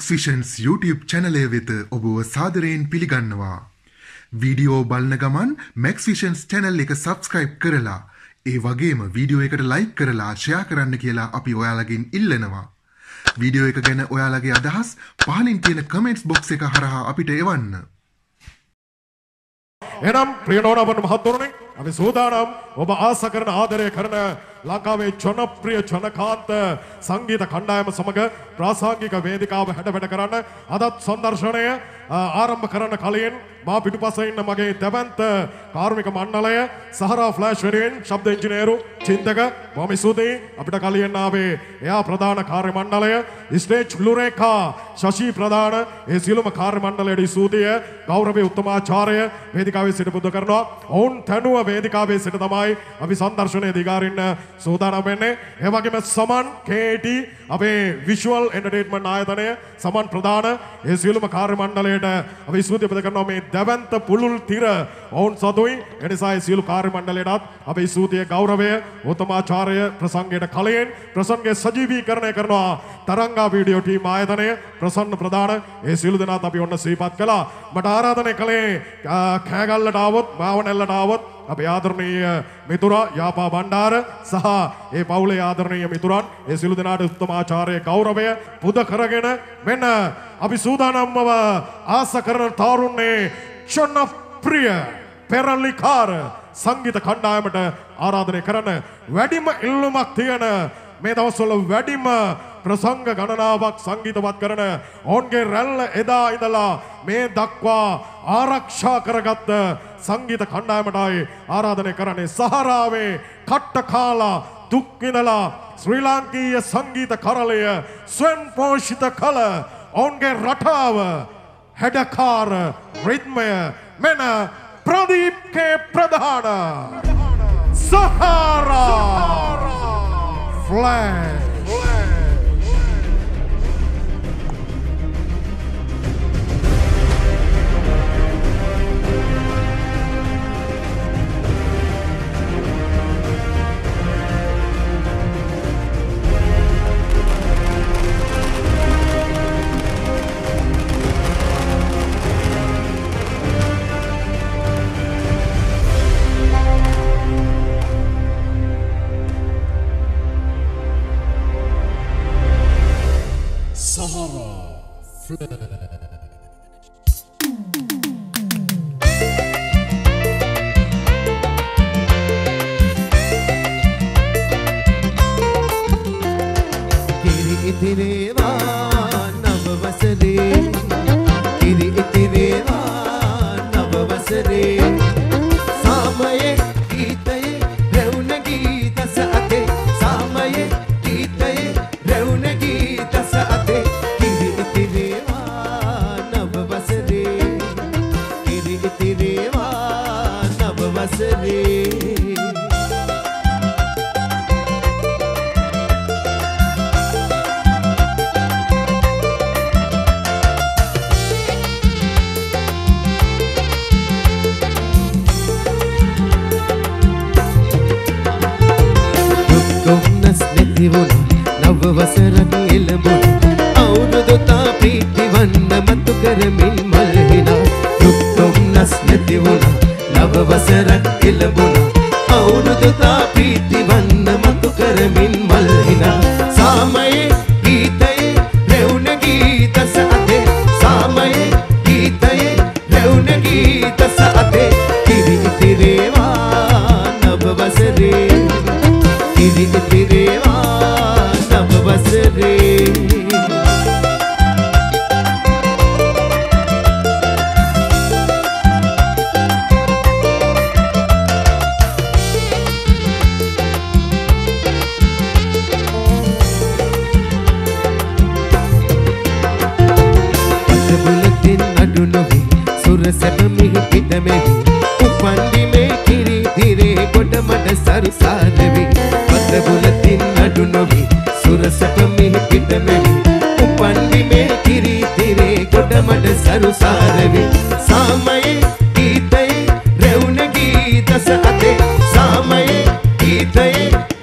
Max Visions YouTube channel එක වෙත ඔබව සාදරයෙන් පිළිගන්නවා. වීඩියෝ බලන ගමන් Max Visions channel එක subscribe කරලා ඒ වගේම වීඩියෝ එකට like කරලා share කරන්න කියලා අපි ඔයාලගෙන් ඉල්ලනවා. වීඩියෝ එක ගැන ඔයාලගේ අදහස් පහලින් තියෙන comments box එක හරහා අපිට එවන්න. එනම් ප්‍රියනෝනවන් මහත්වරුනි අපි සූදානම් ඔබ ආස කරන ආදරය කරන ලංකාවේ ජනප්‍රිය ජනකාන්ත සංගීත කණ්ඩායම සමග ප්‍රාසංගික වේදිකාව හැඩවැඩ කරන්න අදත් සංදර්ශනය ආරම්භ කරන්න කලින් මා පිටුපසේ ඉන්න මගේ දැවැන්ත කාර්මික මණ්ඩලය සහරා ෆ්ලෑෂ් වෙනුවෙන් ශබ්ද ඉංජිනේරු චින්තක බොහොම ස්තුතියි අපිට කලින් ආවේ එයා ප්‍රධාන කාර්ය මණ්ඩලය ස්ටේජ් ලුරේකා ශෂි ප්‍රධාන ඒ සියලුම කාර්ය මණ්ඩලයට ස්තුතිය ගෞරවයේ උත්තමාචාර්ය වේදිකාවේ සිට පුද කරනවා ඔවුන් තනුව වේදිකාවේ සිට තමයි අපි සංදර්ශනයේ දිගාරින්න සූදානම් වෙන්නේ ඒ වගේම සමන් KT අපේ විෂුවල් එන්ටර්ටේන්මන්ට් ආයතනය සමන් ප්‍රධාන ඒ සියලුම කාර්ය මණ්ඩලයට අපි ස්තුතිය පුද කරනවා මේ දැවැන්ත පුළුල් තිර ඔවුන් සතුයි එනිසා ඒ සියලු කාර්ය මණ්ඩලයටත් අපි ස්තුතිය ගෞරවය උත්තමාචාර්ය ප්‍රසංගයට කලින් ප්‍රසංගයේ සජීවීකරණය කරනවා තරංගා වීඩියෝ ටීම් ආයතනය ප්‍රසන්න ප්‍රධාන ඒ සියලු දෙනාත් අපි ඔන්න සිහිපත් කළා මට ආරාධනය කළේ කෑගල්ලට ආවොත් මාවනැල්ලට ආවොත් අපේ ආදරණීය මිතුරා යාපා බණ්ඩාර සහ ඒ පවුලේ ආදරණීය මිතුරන් ඒ සියලු දෙනාට උත්තමාචාර්ය ගෞරවය පුද කරගෙන මෙන්න අපි සූදානම්ව ආස කරන තරුණේ ජනප්‍රිය පෙරලිකාර සංගීත කණ්ඩායමට ආරාධනය කරන වැඩිම ඉල්ලුමක් තියෙන මේ දවස්වල වැඩිම ප්‍රසංග ගණනාවක් සංගීතවත් කරන ඔවුන්ගේ රැල්ල එදා ඉඳලා මේ දක්වා ආරක්ෂා කරගත්ත සංගීත කණ්ඩායමටයි ආරාධනය කරන්නේ සහරාවේ කට්ට කාලා දුක් විඳලා ශ්‍රී ලාංකීය සංගීත කරලය ස්වයං පෝෂිත කළ ඔවුන්ගේ රටාව හැඩකාර රිද්මය මෙන ප්‍රදීප් කේ ප්‍රධාන Sahara flash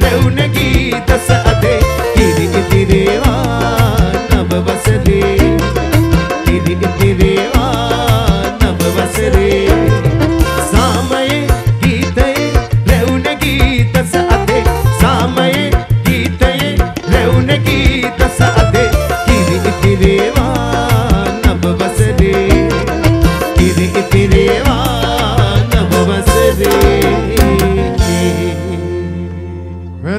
Kiri kiri wa nab basre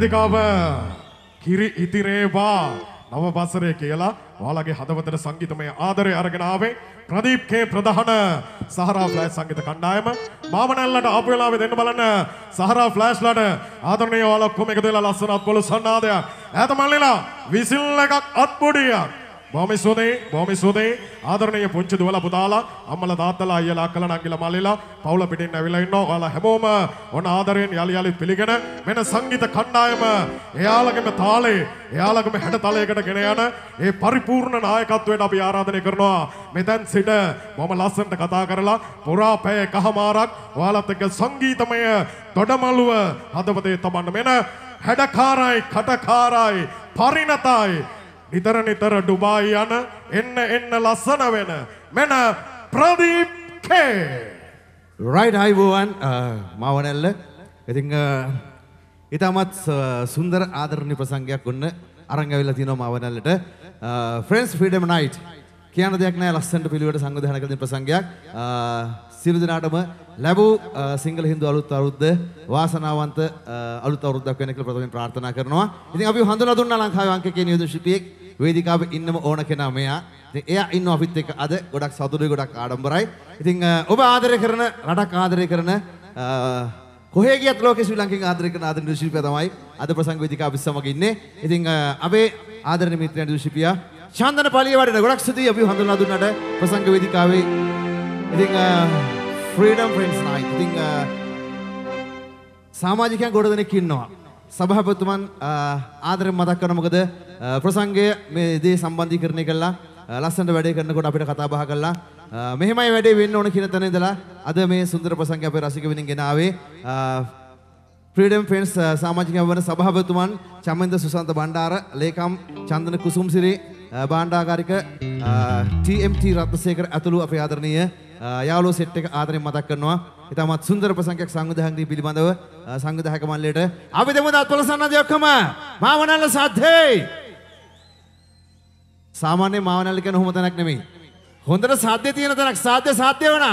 වේදිකාව කිරි ඉතිරේවා නව වසරේ කියලා ඔයාලගේ හදවතට සංගීතමය ආදරය අරගෙන ආවේ ප්‍රදීප් කේ ප්‍රධාන සහරා ෆ්ලෑෂ් සංගීත කණ්ඩායම මාමනල්ලට ආපු වෙලාවේ දෙන්න බලන්න සහරා ෆ්ලෑෂ්ලට ආදරණීය ඔයාලා කොම එකතු වෙලා ලස්සනත් පොළොස් සන්නාදයක් ඈත මල්ලිලා විසිල් එකක් අත්පොඩියක් බොහොම ස්තුතියි ආදරණීය පුංචි දුවලා පුතාලා අම්මලා තාත්තලා අයියලා අක්කලා නංගිලා මල්ලිලා පවුල පිටින් ඇවිල්ලා ඉන්නවා ඔයාලා හැමෝම ඔන්න ආදරයෙන් යලි පිළිගෙන මෙන්න සංගීත කණ්ඩායම එයාලගේම තාලේ එයාලගේම හැඩතලයකට ගෙන යන ඒ පරිපූර්ණ නායකත්වයට අපි ආරාධනය කරනවා මෙතෙන් සිට මම ලස්සනට කතා කරලා පුරා පැය එකමාරක් ඔයාලත් එක්ක සංගීතමය දොඩමළුව හදවතේ තබන්න මෙන්න හැඩකාරයි කටකාරයි පරිණතයි නිතර ඩුබායි යන එන්න ලස්සන වෙන මෙන්න ප්‍රදීප් කේ right අයිබෝවන් මාවනැල්ල ඉතින් ඊටමත් සුන්දර ආදරණීය ප්‍රසංගයක් ඔන්න අරන් ඇවිල්ලා තියෙනවා මාවනැල්ලට friends freedom night කියන දෙයක් නෑ ලස්සනට පිළිවෙලට සංවිධානය කළ ප්‍රසංගයක් සියලු දෙනාටම ලැබූ සිංහල හින්දු අලුත් අවුරුද්ද වාසනාවන්ත අලුත් අවුරුද්දක් වෙන කියලා ප්‍රථමයෙන් ප්‍රාර්ථනා කරනවා. ඉතින් අපි හඳුනා දුන්නා ලංකාවේ අංකකයේ නියුතු ශිල්පියෙක් වේදිකාවේ ඉන්නම ඕන කෙනා මෙයා. ඉතින් එයා ඉන්නවා අපිත් එක්ක අද ගොඩක් සතුටුයි ගොඩක් ආඩම්බරයි. ඉතින් ඔබ ආදරය කරන රටක් ආදරය කරන කොහේ ගියත් ලෝකේ ශ්‍රී ලංකෙන් ආදරය කරන ආදරණීය ශිල්පියා තමයි අද ප්‍රසංග වේදිකාවේ සමග ඉන්නේ. ඉතින් අපේ ආදරණීය මිත්‍රයන් ශිල්පියා චන්දන පලියවඩන ගොඩක් ස්තුතියි අපි හඳුනා දුන්නට ප්‍රසංග වේදිකාවේ. ඉතින් freedom friends night ඉතින් සමාජිකයන් ගොඩ දෙනෙක් ඉන්නවා. සභාපතිතුමන් ආදරෙන් මතක් කරන මොකද ප්‍රසංගය මේ දේ සම්බන්ධීකරණය කළා ලස්සනට වැඩේ කරනකොට අපිට කතා බහ කළා මෙහෙමයි වැඩේ වෙන්න ඕන කියන තැන ඉඳලා අද මේ සුන්දර ප්‍රසංගය අපේ රසික වෙනින් ගෙන ආවේ freedom friends සමාජිකයන් වන සභාපතිතුමන් චමෙන්ද සුසන්ත බණ්ඩාර ලේකම් චන්දන කුසුම්සිරි බාණ්ඩාගාරික TMT රත්නසේකර ඇතුළු අපේ ආදරණීය යාළුවෝ සෙට් එක ආදරෙන් මතක් කරනවා. ඉතාමත් සුන්දර ප්‍රසංගයක් සංවිධානය පිළිබඳව සංවිධායක මණ්ඩලයට අපි දෙමු දාත් සන්නද්ධ ඔක්කොම මාවනල්ල සාධ්‍යයි. සාමාන්‍ය මාවනල්ල කියන ඔහොම තැනක් නෙමෙයි. හොඳට සාධ්‍ය තියෙන තැනක් සාධ්‍ය වුණා.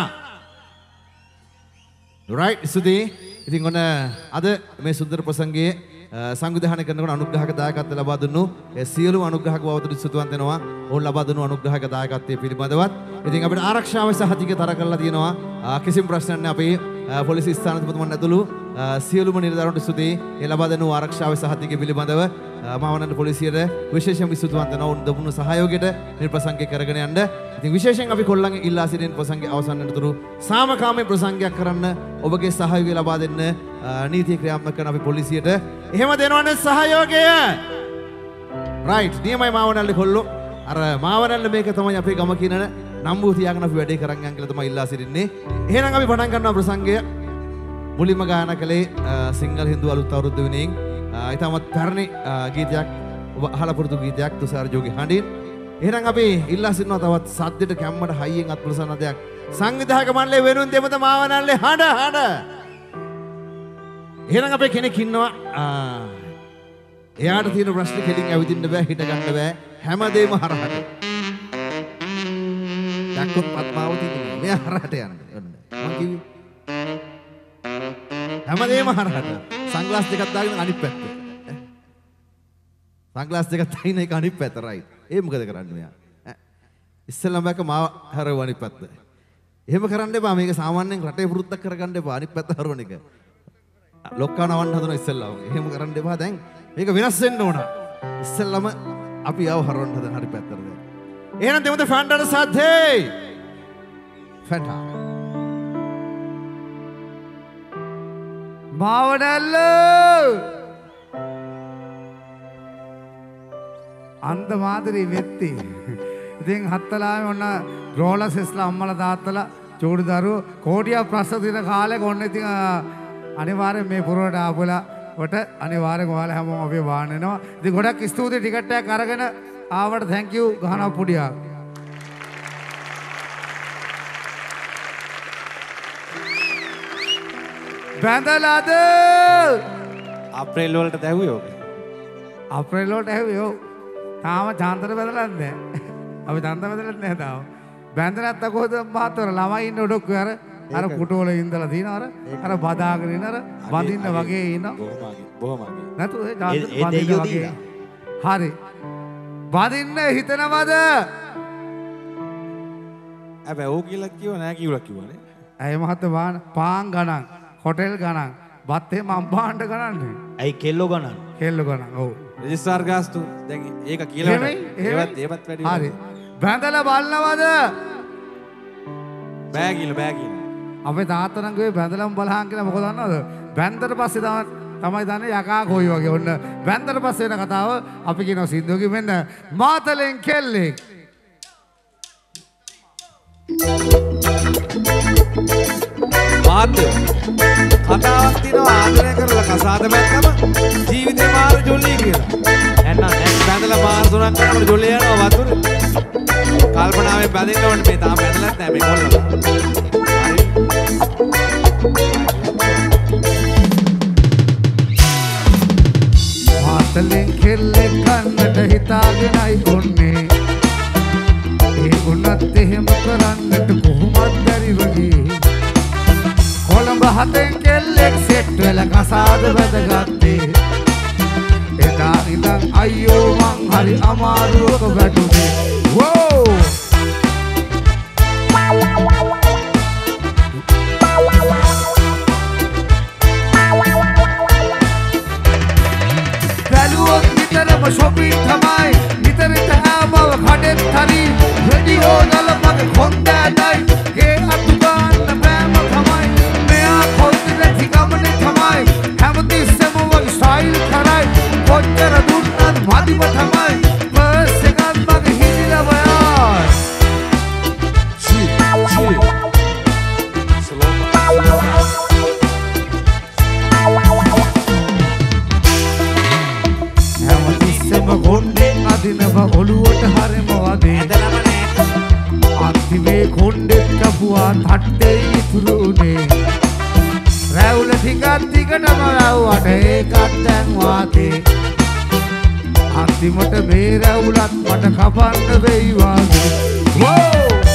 right ස්තුතියි. ඉතින් ඔන්න අද මේ සුන්දර ප්‍රසංගයේ සංවිධානය කරනකොට අනුග්‍රහක දායකත්වය ලබා දුන්නු සියලුම අනුග්‍රහක බවතුරු ස්තුතිවන්ත වෙනවා. ඕන් ලබා දුන්නු අනුග්‍රහක දායකත්වයේ පිළිබඳවත්. ඉතින් අපිට ආරක්ෂාව සහතික තර කරලා තියෙනවා. කිසිම ප්‍රශ්නයක් නැහැ. අපේ පොලිස් ස්ථානාධිපතිතුමන් ඇතුළු සියලුම නිලධාරීන්ට ස්තුතියි. ඒ ලබා දෙනු ආරක්ෂාව සහතික පිළිබඳව මාවනන්ද පොලිසියට විශේෂම ස්තුතිවන්ත වෙනවා. උන් දුන්නු සහයෝගයට මේ ප්‍රසංගය කරගෙන යන්න. ඉතින් විශේෂයෙන් අපි කොල්ලන්ගේ ඉල්ලා සිටින ප්‍රසංගය අවසන් වෙනතුරු සාමකාමී ප්‍රසංගයක් කරන්න ඔබගේ සහයෝගය ලබා දෙන්න නීතිය ක්‍රියාත්මක කරන අපි පොලිසියට එහෙම දෙනවනේ සහයෝගය. right නියමයි මාවනල්ලේ කොල්ලෝ. අර මාවනල්ල මේක තමයි අපේ ගම කියන නම්බුව තියාගෙන අපි වැඩේ කරන් යන් කියලා තමයි ඉල්ලා සිටින්නේ. එහෙනම් අපි පටන් ගන්නවා ප්‍රසංගය. මුලින්ම ගායනා කළේ සිංහල හින්දු අලුත් අවුරුද්ද වෙනින් ඊටමත් පැරණි ගීතයක් ඔබ අහලා පුරුදු ගීතයක් තුෂාර ජෝගි හඬින්. එහෙනම් අපි ඉල්ලා සිටිනවා තවත් සද්දෙට කැම්මට හයියෙන් අත්පුලසන දෙයක්. සංවිධායක මණ්ඩලයේ වෙනුවෙන් දෙමත මාවනල්ලේ හඬ. එහෙනම් අපේ කෙනෙක් ඉන්නවා එයාට තියෙන ප්‍රශ්න කෙලින් ඇවිදින්න බෑ හිට ගන්න බෑ හැමදේම හරහට. දැක්කොත් පත්මාවති කියන්නේ මෙයා හරහට යන්නේ. මම කිව්වේ හැමදේම හරහට. සන්ග්ලාස් දෙකක් දාගෙන අනිත් පැත්ත. සන්ග්ලාස් දෙකක් දාගෙන ඒක අනිත් පැත්ත රයිට්. ඒ මොකද කරන්නේ මෙයා? ඉස්සෙල්ලාම බෑක මාව හරව අනිත් පැත්ත. එහෙම කරන්න එපා. මේක සාමාන්‍යයෙන් රටේ වෘත්තක් කරගන්න එපා. අනිත් පැත්ත හරවන එක. ලොක්කා නවන්න හදන ඉස්සෙල්ලාම. එහෙම කරන්න එපා. දැන් මේක වෙනස් වෙන්න ඕන. ඉස්සෙල්ලාම අපි ආව හරවන්න හදන හරි පැත්තට දැන්. එහෙනම් දෙමුද ෆැන්ටාට සාධ්‍යයි. ෆැන්ටා. මාවනල්ල අන්ත මාතරී වෙත්ති. ඉතින් හත්තලාම ඔන්න රෝලස් ඉස්ලා අම්මලා තාත්තලා චූටි දරුවෝ කෝටියක් ප්‍රශ්න තියෙන කාලෙක ඔන්න ඉතින් අනිවාර්යෙන් මේ පුරවට ආපුලා වට අනිවාර්යෙන් ඔයාලා හැමෝම අපි වාහන වෙනවා. ඉතින් ගොඩක් ස්තුතියි ටිකට් එකක් අරගෙන ආවට thank you ගහනවා පුඩියක්. බැඳලාද අප්‍රේල් වලට දැහුවේ ඔක. අප්‍රේල් වලට ඇහුවේ ඔව්. තාම චාන්තර බැඳලා නැහැ. අපි දන්ත බැඳලා නැහැ තාම. බැඳලා නැත්නම් කොහොමද මහත්තයෝ ළමයි ඉන්න ඔඩොක්කුවේ අර අර කුටුවල ඉඳලා තියෙන අර බදාගෙන ඉන අර බඳින්න වගේ ඉන බොහොමගේ නැතු ඒ බඳින්න වගේ හරි බඳින්න හිතනවද හැබැයි ඕක කියලා කිව්ව නෑ කිව්ලා කිව්වනේ ඇයි මහත්තයා පාන් ගණන් හොටෙල් ගණන් බත් එහෙම අම්බාන්න ගණන්නේ ඇයි කෙල්ලෝ ගණන් කෙල්ල ගණන් ඔව් රෙජිස්ට්‍රාර් ගාස්තු දැන් ඒක කියලා ඒවත් වැඩි හරි බැඳලා බලනවද බෑ කියලා අපේ තාත්තා නම් ගියේ බැඳලම බලහන් කියලා මොකද දන්නවද බැඳතර පස්සේ තමයි දන්නේ යකා කොයි වගේ ඔන්න බැඳතර පස්සේ වෙන කතාව අපි කියනවා සින්දුවකින් මෙන්න මාතලෙන් කෙල්ලෙක් මාත්‍ය කතාවක් තියෙනවා ආදරය කරලා කසාද බැක්කම ජීවිතේ මාරු ජොලි කියලා එන්න බැඳලා මාරු තුනක් කරනකොට ජොලි යනවා වතුරේ කල්පනාවෙන් බැඳින්න ඕනේ මේ තාම බැඳලත් නැහැ මේ කොල්ලලා මාතලෙන් කෙල්ලෙක් කන්නට හිතාගෙනයි ඔන්නේ ඒ උනත් එහෙම කරන්නට කොහොමද බැරි වගේ කොළඹ හතෙන් කෙල්ලෙක් සෙට් වෙලා කසාද බැඳගත්තේ එදා ඉඳන් අයියෝ මං හරි අමාරුවක වැටුනේ වෝ බැලුවොත් නිතරම shopping තමයි නිතරට ආවව කඩෙත් හරි රෙඩියෝ දලපගේ කොන්දෑදයි ගේ අතු ගන්න බෑම තමයි මෙයා කොන්දේ නැති ගමනේ තමයි හැමතිස්සෙම වගේ ස්ටයිල් කරයි කොච්චර දුන්නත් මදිම තමයි බස් එකත් මගේ හිතිලා බයයි හැමතිස්සෙම කොන්දෙන් අදිනව ඔළුවට හරෙම වගේ අන්තිමේ කොන්දෙත් කපුවා තට්ටේ ඉතුරුනේ රැවුල ටිකක් ටිකටම රැව්වට ඒකත් දැන් වාතේ අන්තිමට මේ රැවුලත් මට කපන්න වෙයි වාගේ වෝ